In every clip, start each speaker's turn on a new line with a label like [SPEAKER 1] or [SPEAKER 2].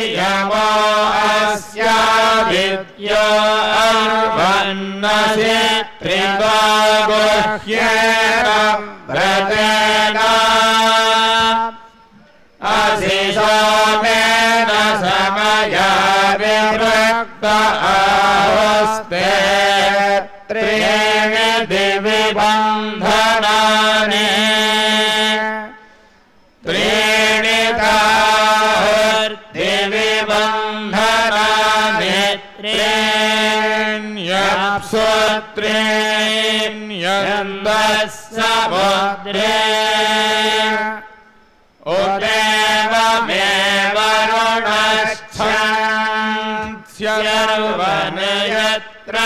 [SPEAKER 1] यमो अस्या विद्यो अर्वन्नसि त्रिवा गुह्येन व्रतेन असि सोमेन समया विभक्त आहुस्ते त्रीणि दिवि बन्धनानि त्रीणि ताहुर्दिवि बन्धनानि त्रीण्यप्सु त्रीण्यन्दः समुद्रे उदेवमेव ऋणश्चान्स्यर्वन् यत्र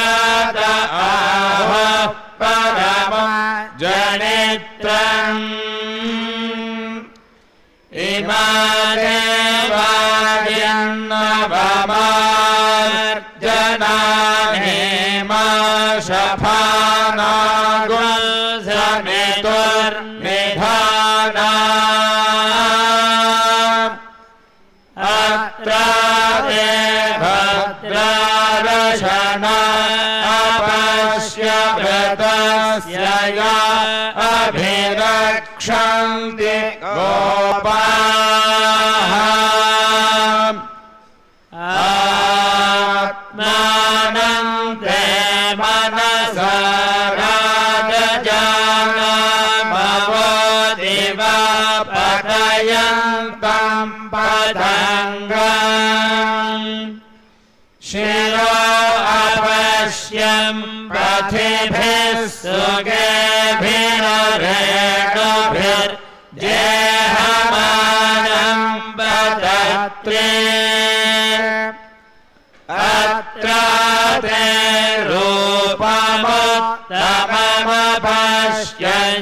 [SPEAKER 1] आहुः परमं जनित्रम् इमादेवायन्नवमार्जनानि मा शफाना गुल्समितुर्निधाना भद्रारशना अपश्य व्रतस्य या अभिरक्षन्ति गोपाः आत्मानं ते मनसा राजजानमवोदिवा पतयन्तं पतङ्गम् शिरो अपश्यं पथिभिः सुगेभिरेणुभिर्जेहमानं पतत्रे अत्र ते रूपमुत्तममपश्यन्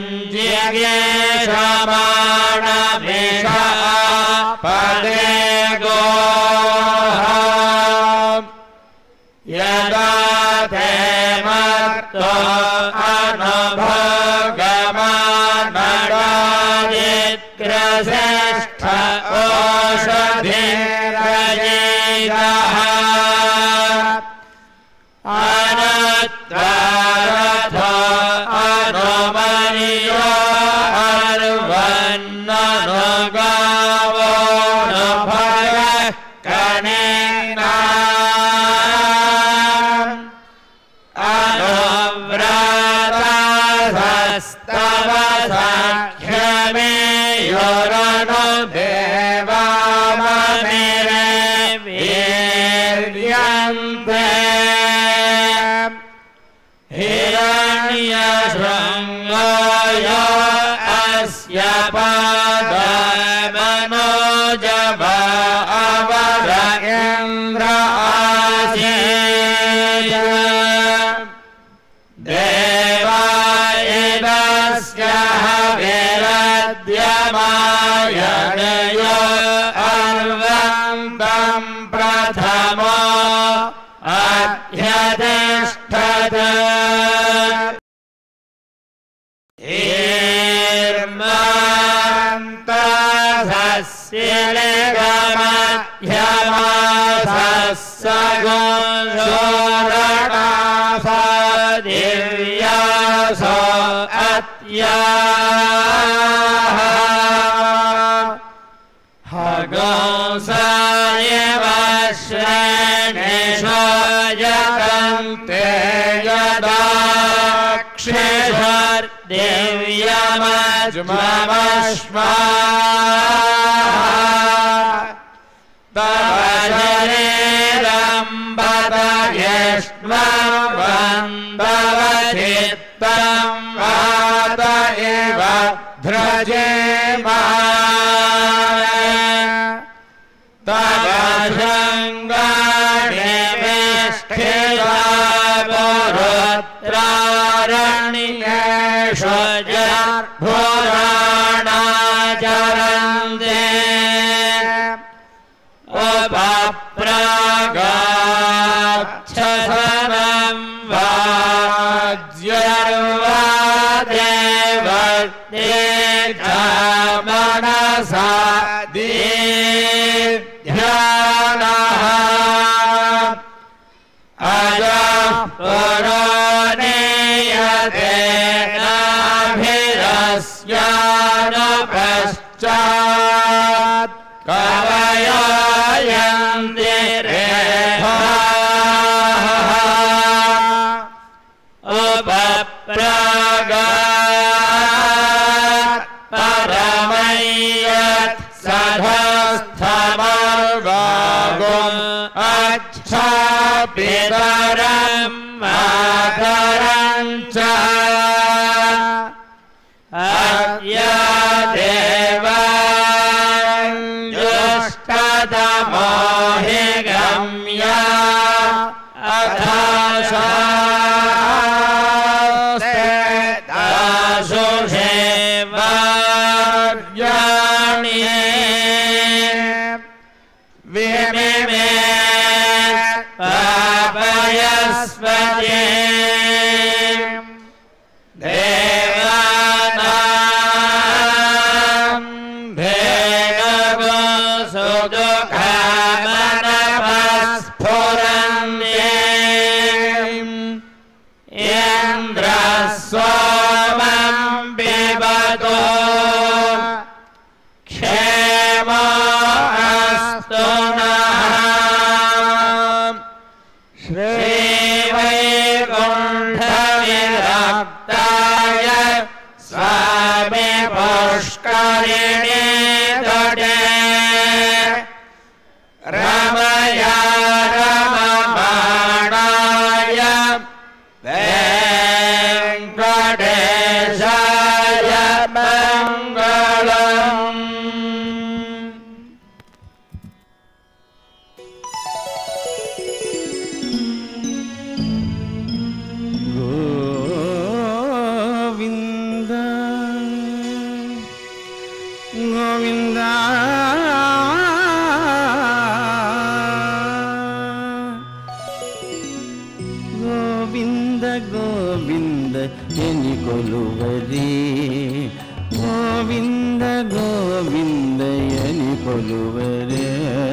[SPEAKER 1] जिगीषमाणमिषा पदे गोः यदा ते मर्तो अनुभोगमानगादिग्रसेष्ठ ओषधिरयेयः अनत्वारथो अनुमर्यो अर्वन्ननुगावो नुभयः कनेना अनुव्रतस्तव सख्यमेयुरनुदेवामनिरे वीर्यन्ते हिरण्यशृङ्गाय अस्य पादमनोजवा अवर इन्द्र आसीत् देवायदस्य हविरद्यमायणयो अर्वन्तं प्रथमो अध्यतिष्ठत् हीर्मान्तसस्यलिगमध्यमासस्सगोषोरणासा दिव्यासो अत्याः हगंसायव श्रेणिषो यतन्ते यदाक्षिषर्दिव्यमज्ममश्मा तव शरीरं बदयेष्वन्दवचित्तं वात इव ध्रजेमा तव शृङ्गाणि विष्ठिता पुरुत्रारण्येषु जर्भुराणाचरन्ते उपप्रागाच्छसनं वाज्यर्वादेवते च मनसा दीध्या अच्छापितरं मातरं च अद्य देवाञ्जुष्टतमो हि गम्य अथाशास्ते दासुषेवार्याणि विमिमे पापयस्पति देवानां भेदगो सुदुःखमनपस्फुरन्ति इन्द्रस्वमं पिबतो क्षेमो अस्तु नः श्रीवैकुण्ठविरक्ताय स्वामी पुष्करिणी तटे रमया रममाणाय वेङ्कटेशाय मङ्गलम्।
[SPEAKER 2] गोविन्द गोविन्द गोविन्द गोविन्द एनिकोलुवरे गोविन्द गोविन्द एनिकोलुवरे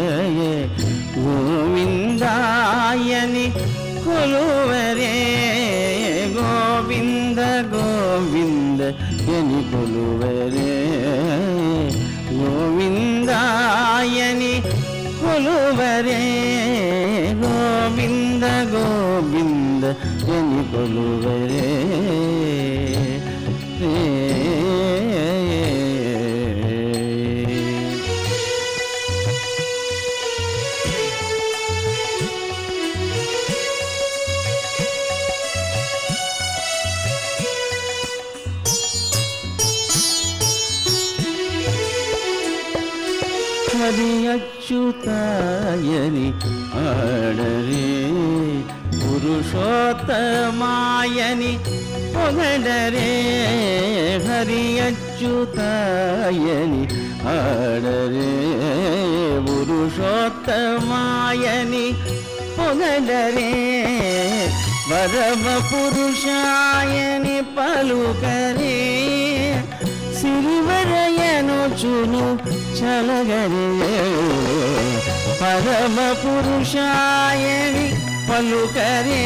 [SPEAKER 2] गोविन्दायनि कोलुवरे गोविन्द गोविन्द एनिकोलुवरे गोविन्दायनि कोलुवरे गोविन्द गोविन्द एनिकोलुवरे हरि अच्युतायनि आडरे पुरुषोत्तमायनि पोगडरे हरि अच्युतायनि आडरे पुरुषोत्तमायनि पोगडरे परम पुरुषायनि पलुकरे सिरिवरयनुचुनु चलगरे परम पुरुषायनि पलुकरे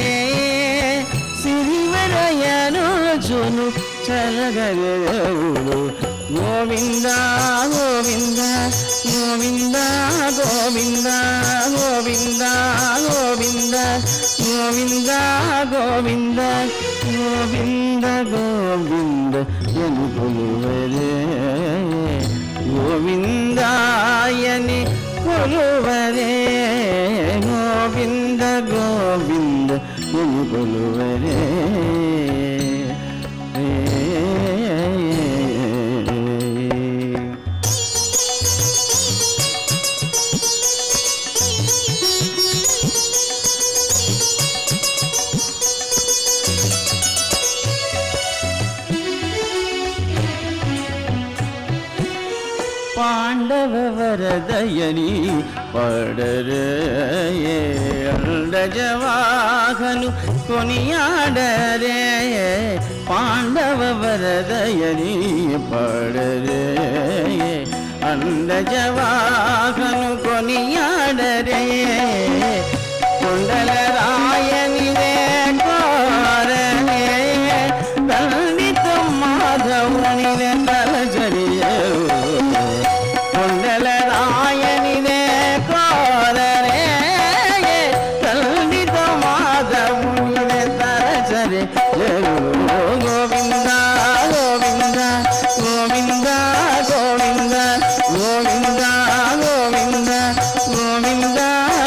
[SPEAKER 2] सिरिवरयनुचुनु चलगरे गोविन्द गोविन्द गोविन्द गोविन्द गोविन्द गोविन्द गोविन्द गोविन्द गोविन्द गोविन्द एनिकोलुवरे गोविन्दायनि कोलुवरे गोविन्द गोविन्द एनिकोलुवरे पांडव वरदयनि पडरे अंडजवाहनु कोनियाडरे पांडव वरदयनि पडरे अंडजवाहनु कोनियाडरे कुंडलरायनिरे कोरने दलित माधवनिरे तलजरिये कुंडलरायनिरे कोररे दलित माधवनिरे तलजरे गोविंद गोविंद गोविंद गोविंद गोविंद गोविंद गोविंद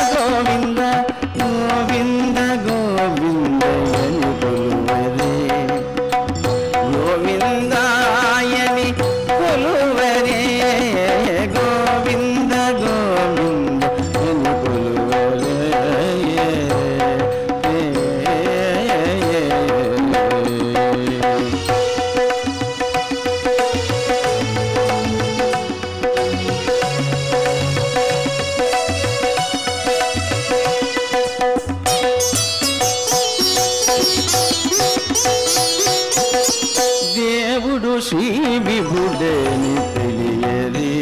[SPEAKER 2] శ్రీ విభుడని తెలియదే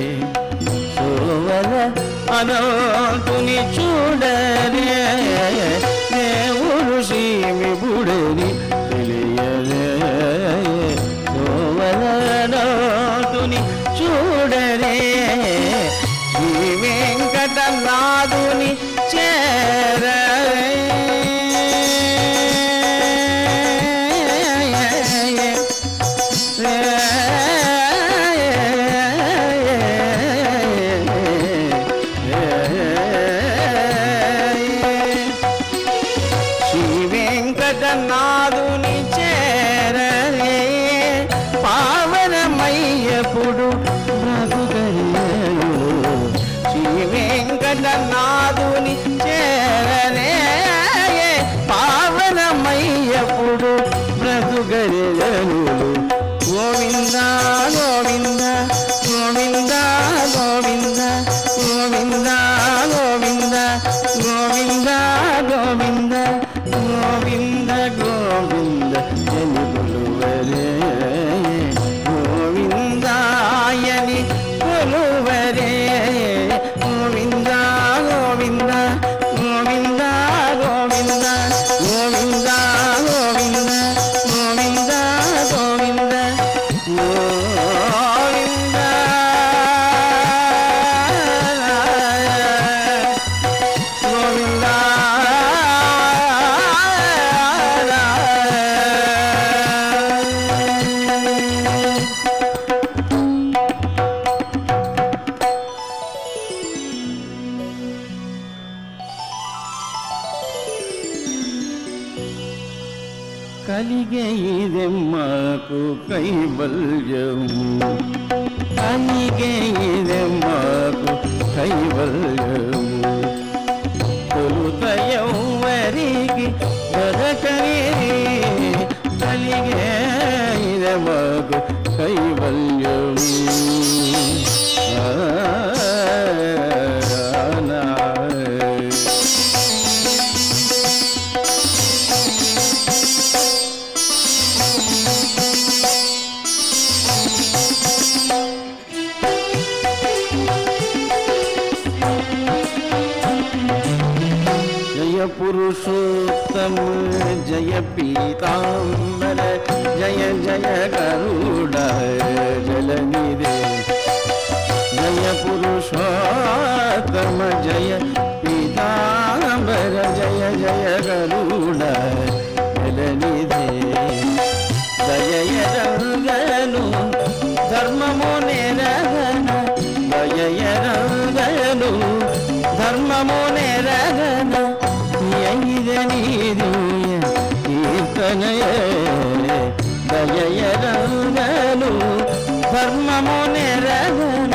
[SPEAKER 2] సోవల అనంతుని చూడరే దేవుడు శ్రీ విభుడని తెలియదే సోవల అనంతుని చూడరే శ్రీ వెంకటనాథుని చేరరే నాదుని చేరలే పావనమయ్యప్పుడు బ్రతుకరియలు శ్రీ వెంకటనాథుని చేరలే పావనమయ్యప్పుడు బ్రతుకరియలు గోవింద గోవింద గోవింద గోవింద గోవింద గోవింద గోవింద గోవింద గోవింద గోవింద జనులువరే గోవిందాయని కొలువరే గోవింద గోవింద గోవింద గోవింద గోవింద గోవింద గోవింద గోవింద గోవింద కలిగే ఇదెమ్మకు కైవల్యము కలిగే ఇదెమ్మకు కైవల్యము తొలుతయవరికి దొరకని కలిగే ఇదెమ్మకు కైవల్యము पुरुषोत्तम जय पीतांबर जय जय गरुड़ जलनिधे जय पुरुषोत्तम जय पीतांबर जय जय गरुड़ जलनिधे दय रंगनु धर्ममो निरगन दय रंगनु धर्ममो निरगन కీర్తనయ దయరగను ధర్మము నెరగన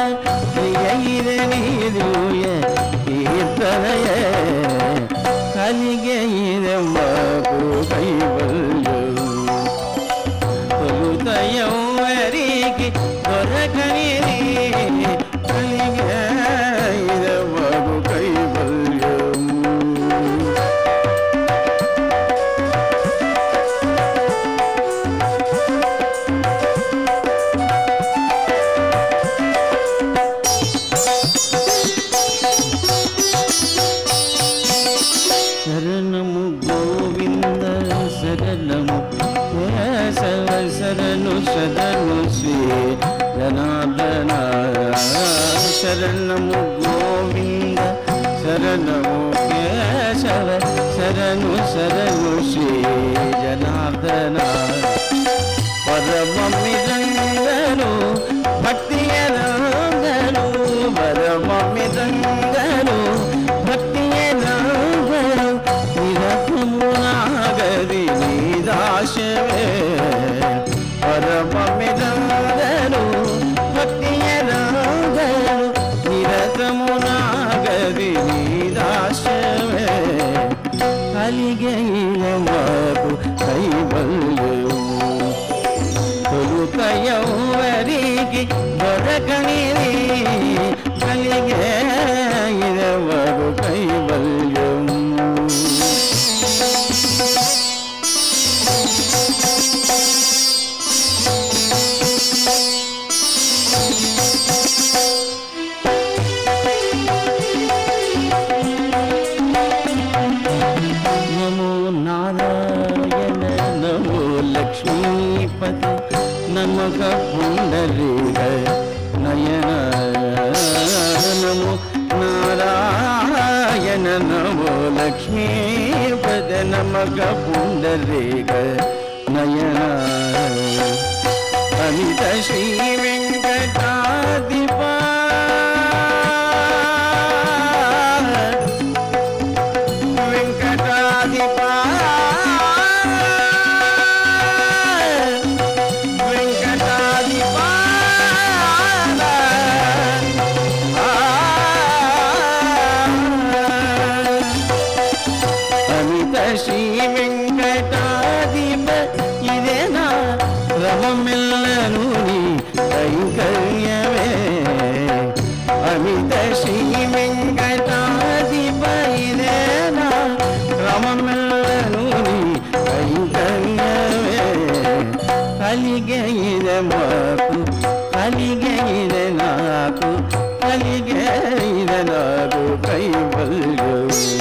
[SPEAKER 2] నీదూయ కీర్తనయ కలిగే ఇదమ్మకు కైవల్యం తొలుతయం వరికి దొరకని కలిగే ఇదమ్మకు కైవల్యం శరణము గోవింద శరణము కేశవ శరణు శరణు శ్రీ జనార్దన శరణము గోవింద శరణము కేశవ శరణు శరణు శ్రీ జనార్దన పరమమిదంగను భక్తి రంగను పరమమిదంగను భక్తి రంగను నిరతమునాగరి నీదాశవే పరమమిదంగను భక్తి రంగను నిరతమునాగరి నీదాశవే కలిగే మాకు కైవల్యము తొలుతయవరికి దొరకని కలిగే ఇదవరు కైవల్యం ಲಕ್ಷ್ಮೀ ಪದ ನಮಗ ಪುಂಡರೇಗ ನಯನ ಅಮಿತ ಶ್ರೀ ವೆಂಕಟಾಧಿಪ ಶ್ರೀ ವೆಂಕಟಾಧಿಪ ಇದೇನಾ ರಮಮೆಲ್ಲನೂ ನೀ ಕೈಂಕರ್ಯವೇ ಅಮಿತ ಶ್ರೀ ವೆಂಕಟಾಧಿಪ ಇದೇನಾ ರಮಮೆಲ್ಲನೂ ನೀ ಕೈಂಕರ್ಯವೇ ಕಲಿಗೆ ಇದೆ ಮಾತು ಕಲಿಗೆ ಇದೆ ನಾಕು ಕಲಿಗೆ ಇದೆ ನಾಕು ಕೈವಲ್ಯವು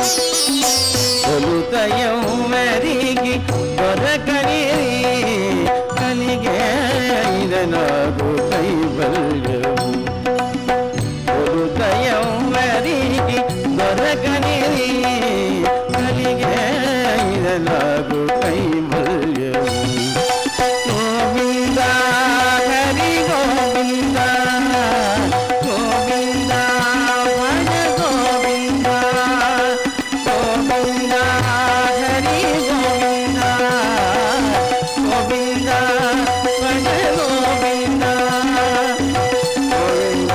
[SPEAKER 2] ಕೊಲುತಯೌವರಿಗೆ ದೊರಕನಿರಿ ಕಲಿಗೆ ಇದನಾಗು ಕೈವಲ್ಯವು ಕೊಲುತಯೌವರಿಗೆ ದೊರಕನಿರಿ ಕಲಿಗೆ ಇದನಾಗು ಕೈವಲ್ಯವು ಗೋವಿಂದ ಹರಿ ಗೋವಿಂದ ಗೋವಿಂದ ಭಜ ಗೋವಿಂದ ಗೋವಿಂದ ಹರಿ ಗೋವಿಂದ ಗೋವಿಂದ ಭಜ ಗೋವಿಂದ ಗೋವಿಂದ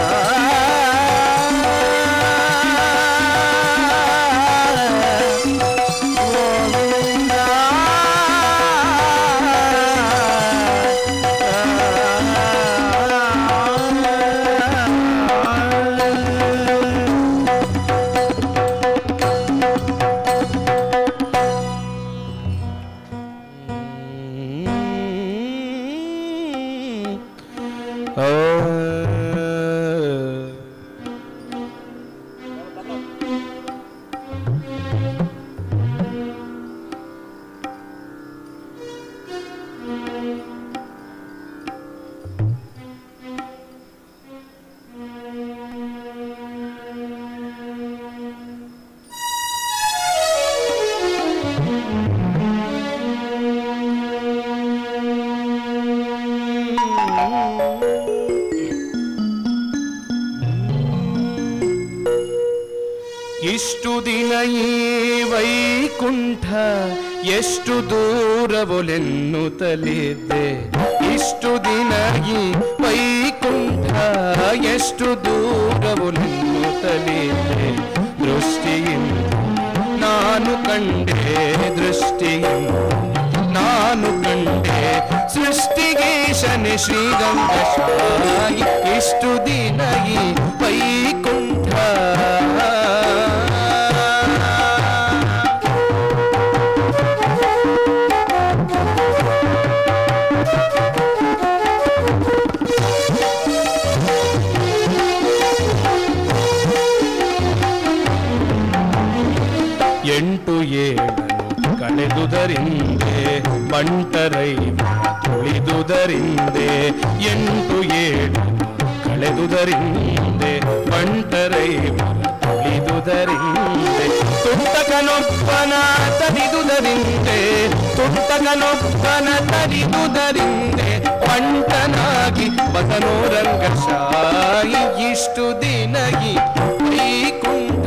[SPEAKER 3] ಇಷ್ಟು ದಿನ ಈ ವೈಕುಂಠ ಎಷ್ಟು ದೂರವೊಲೆನ್ನುತ್ತಲಿದ್ದೆ ಇಷ್ಟು ದಿನ ಈ ವೈಕುಂಠ ಎಷ್ಟು ದೂರವೊಲೆನ್ನುತ್ತಲಿದ್ದೆ ದೃಷ್ಟಿಯಿಂದ ನಾನು ಕಂಡೆ ದೃಷ್ಟಿಯಿಂದ ನಾನು ಕಂಡೆ ಸೃಷ್ಟಿಗೀಶನೆ ಶ್ರೀಗಂಗಶಾಯಿ ಇಷ್ಟು ದಿನ ಈ ವೈಕುಂಠ ಎಂಟು ಏಳನು ಕಳೆದುದರಿಂದೆ ಬಂಟರೈವ ತುಳಿದುದರಿಂದೆ ಎಂಟು ಏಳನು ಕಳೆದುದರಿಂದೆ ಬಂಟರೈವ ತುಳಿದುದರಿಂದೆ ತುಟ್ಟಕನೊಬ್ಬನ ತರಿದುದರಿಂದೆ ತುಟ್ಟಕನೊಬ್ಬನ ತರಿದುದರಿಂದೆ ಬಂಟನಾಗಿ ಬಸನೋರಂಗಶಾಯಿ ಇಷ್ಟು ದಿನಗಿ ವೈಕುಂಠ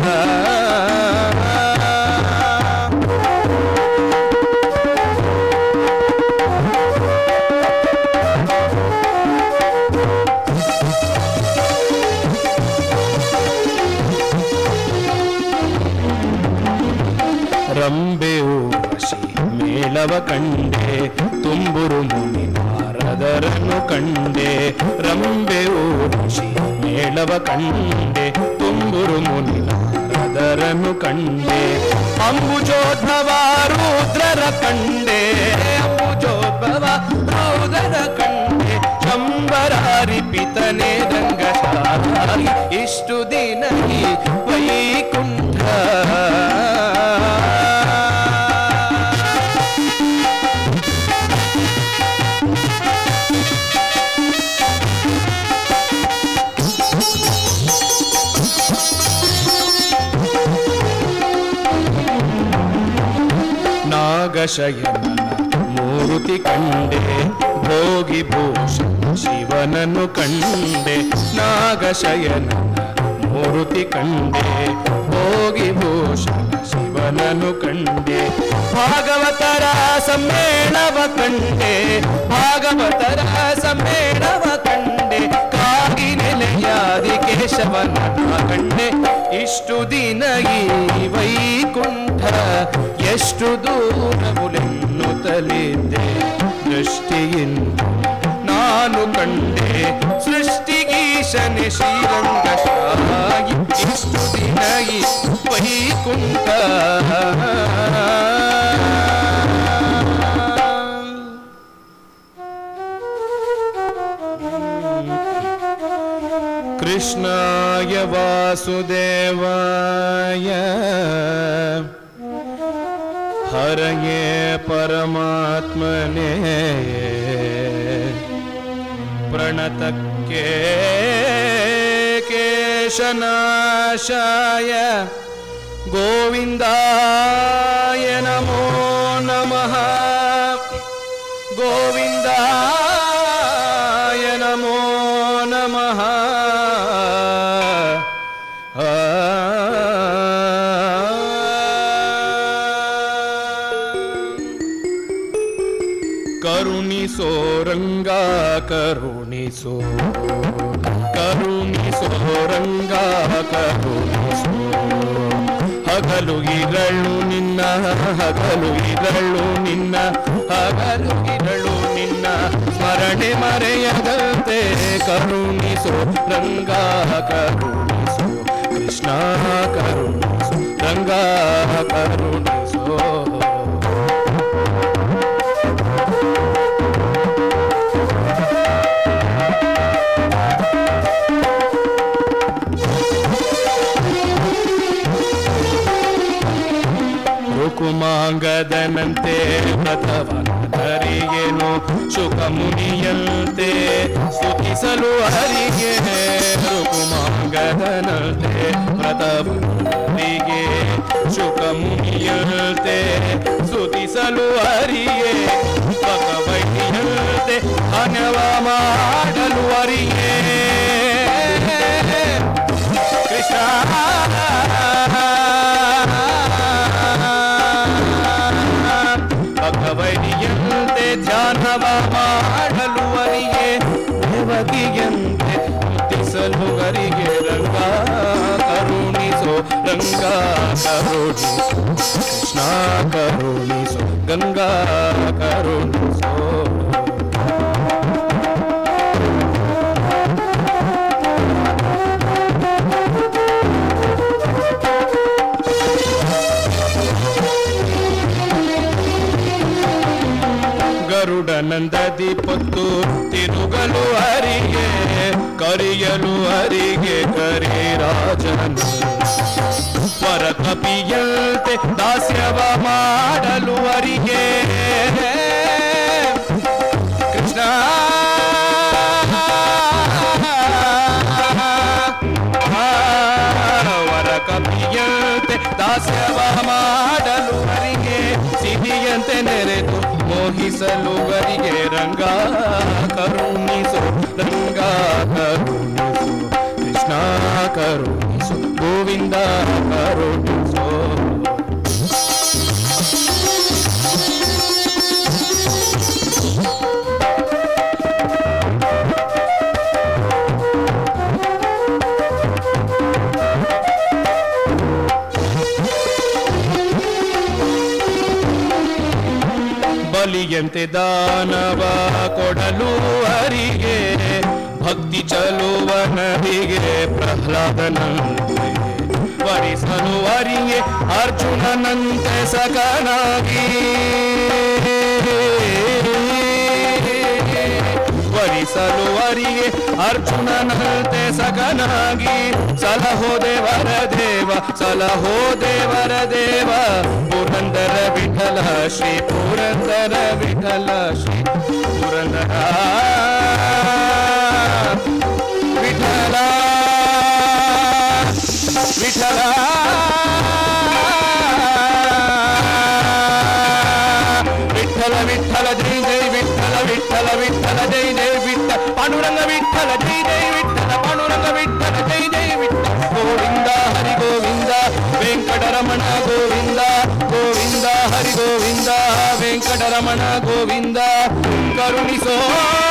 [SPEAKER 3] ರಂಬೆ ಊರ್ವಶಿ ಮೇಳವ ಕಂಡೆ ತುಂಬುರು ಮುನಿ ನಾರದರನ್ನು ಕಂಡೆ ರಂಬೆ ಊರ್ವಶಿ ಮೇಳವ ಕಂಡೆ ತುಂಬುರು ಮುನಿ ನಾರದರನ್ನು ಕಂಡೆ ಅಂಬುಜೋದ್ಭವ ರುದ್ರರ ಕಂಡೆ ಅಂಬುಜೋದ್ಭವ ರುದ್ರರ ಕಂಡೆ ಶಂಬರಾರಿ ಪಿತನೆ ರಂಗಶಾಲಿ ಇಷ್ಟು ದಿನ ಈ ವೈಕುಂಠ ನಾಗಶಯನನ ಮೂರುತಿ ಕಂಡೆ, ಭೋಗಿ ಭೂಷಣ ಶಿವನನ್ನು ಕಂಡೆ. ನಾಗಶಯನನ ಮೂರುತಿ ಕಂಡೆ, ಭೋಗಿ ಭೂಷಣ ಶಿವನನ್ನು ಕಂಡೆ. ಭಾಗವತರ ಸಮ್ಮೇಳವ ಕಂಡೆ, ಭಾಗವತರ ಸಮ್ಮೇಳವ ಕಂಡೆ. ಕಾಗಿ ನೆಲೆಯಾದಿ ಕೇಶವನ ಕಂಡೆ. ಇಷ್ಟು ದಿನ ಈ ವೈಕುಂಠ ಎಷ್ಟು ದೂರವುಲೆನ್ನುತ್ತಲಿದ್ದೆ. ದೃಷ್ಟಿಯಿಂದ ನಾನು ಕಂಡೆ ಸೃಷ್ಟಿಗೀಶನೆ ಶ್ರೀರಂಗಶಾಯಿ. ಇಷ್ಟು ದಿನ ಈ ವೈಕುಂಠ ಕೃಷ್ಣಾಯ ವಾಸುದೇವಾಯ ಹರಯೇ ಪರಮಾತ್ಮನೇ ಪ್ರಣತಕ್ಕೆ ಕೇಶನಾಶಾಯ ಗೋವಿಂದಾಯ ನಮೋ ನಮಃ. ಗೋವಿಂದಾಯ ನಮೋ ನಮಃ. ಕರುಣಿಸೋ ರಂಗ ಕರುಣಿಸೋ, ಕರುಣಿಸೋ ರಂಗ ಕರುಣಿಸೋ. ಹಗಲು ಇರಳು ನಿನ್ನ, ಹಗಲು ಇರಳು ನಿನ್ನ, ಹಗಲು ಇರಳು ನಿನ್ನ ಸ್ಮರಣೆ ಮರೆಯದಂತೆ. ಕರುಣಿಸೋ ರಂಗ ಕರುಣಿಸೋ, ಕೃಷ್ಣ ಕರುಣಿಸೋ ರಂಗ ಕರುಣಿಸೋ. ರುಕುಮಾಂಗದನಂತೆ ವ್ರತವನರಿಯೇನು, ಶುಕ ಮುನಿಯಂತೆ ಸ್ತುತಿಸಲು ಹರಿಗೆ. ರುಕುಮಾಂಗದನಂತೆ ವ್ರತವನರಿಗೆ, ಶುಕ ಮುನಿಯಂತೆ ಸ್ತುತಿಸಲು ಹರಿಗೆ. ಭಗವೈಯಂತೆ ಹನವ ಮಾಡಲು ಹರಿಗೆ. ಕೃಷ್ಣ ಭಗವನಿಯಂತೆ ಧ್ಯಾನವ ಮಾಡಲು ಹರಿಗೆ. ದೇವಕಿಯಂತೆ ಮುತ್ತಿಸಲು ಹರಿಗೆ. ರಂಗ ಕರುಣಿಸೋ ರಂಗ ಕರುಣಿಸೋ, ಕೃಷ್ಣ ಕರುಣಿಸೋ ಗಂಗಾ ಕರುಣಿಸೋ. ಗರುಡನಂದದಿ ಪೊತ್ತು ತಿರುಗಲು ಹರಿಗೆ, ಕರಿಯಲು ಹರಿಗೆ ಕರಿರಾಜನು. ವರ ಕಪಿಯಂತೆ ದಾಸ್ಯವ ಮಾಡಲು ಹರಿಗೆ. ಕೃಷ್ಣ ವರ ಕಪಿಯಂತೆ ದಾಸ್ಯವ ಮಾಡಲು ಹರಿಗೆ. ಸಿಹಿಯಂತೆ ನೆರೆದು ಮೋಹಿಸಲು ಹರಿಗೆ. ರಂಗ ಕರುಣಿಸೋ ರಂಗ ಕರುಣಿಸೋ, ಕೃಷ್ಣ ಕರುಣಿಸೋ ಗೋವಿಂದ ಕರುಣಿಸೋ. ಬಲಿಯಂತೆ ದಾನವ ಕೊಡಲು ಹರಿಗೆ. ಭಕ್ತಿ ಚಲುವನರಿಗೆ ಪ್ರಹ್ಲಾದನಂತೆ ವರಿಸಲು ಹರಿಗೆ. ಅರ್ಜುನನಂತೆ ಸಕನಾಗಿ ವರಿಸಲು ಹರಿಗೆ. ಅರ್ಜುನನಂತೆ ಸಕನಾಗಿ ಸಲಹೋ ದೇವರ ದೇವ, ಸಲಹೋ ದೇವರ ದೇವ. ಪುರಂದರ ವಿಠಲ ಶ್ರೀ ಪುರಂದರ ವಿಠಲ ಶ್ರೀ ಪುರಂದರ ವಿಠಲ ವಿಠಲ. ವೆಂಕಟರಮಣ ಗೋವಿಂದ ಗೋವಿಂದ ಹರಿ ಗೋವಿಂದ ವೆಂಕಟರಮಣ ಗೋವಿಂದ ಕರುಣಿಸೋ